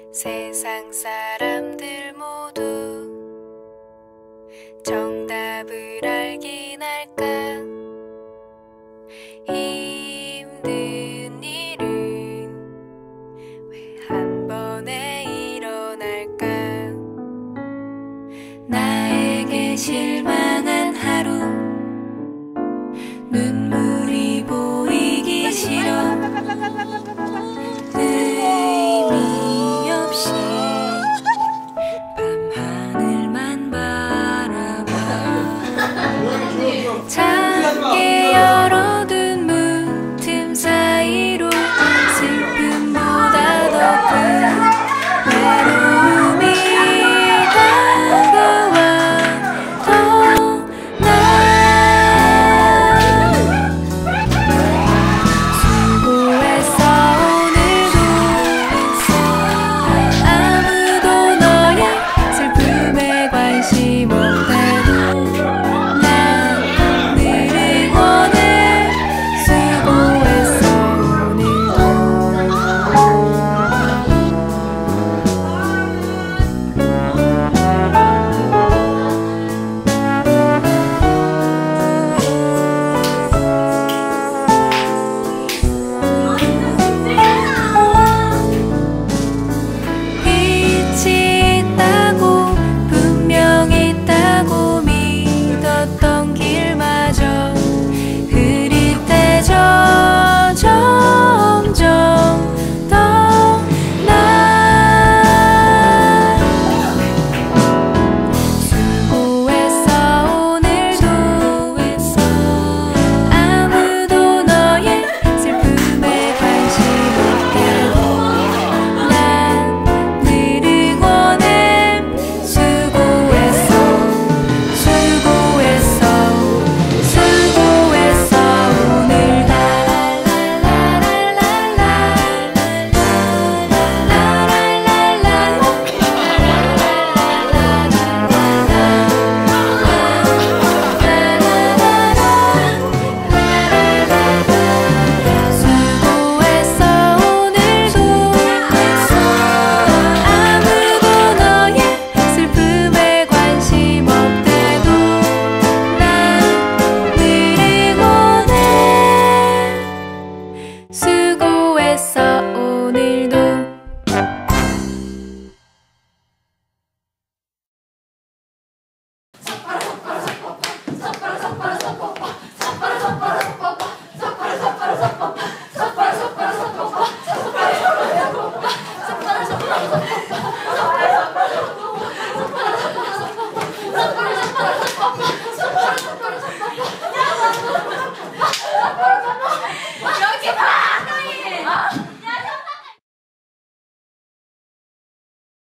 세상 사람들 모두 정답을 알긴 할까? 힘든 일은 왜 한 번에 일어날까? 나에게 실망한 하루, 눈물이 보이기 싫어. 의미 없이 밤하늘만 바라봐. 작게 열어둔 문틈 사이로 슬픔보다 더 큰 외로움이 다가와. 더 수고했어 오늘도. 아무도 너의 슬픔에 관심 없대도 난 늘 응원해. 수고했어 오늘도. 빛이 있다고 분명히 있다고 믿었던 길마저 흐릿해져 점점 더 나. 수고했어 오늘도. 아무도 너의 슬픔에 관심 없대도 난 늘 응원해. 수고했어 수고했어 수고했어 오늘도. 수고했어 오늘도. 아무도 너의 슬픔에 관심 없대도 난 늘 응원해. 수고했어 오늘도.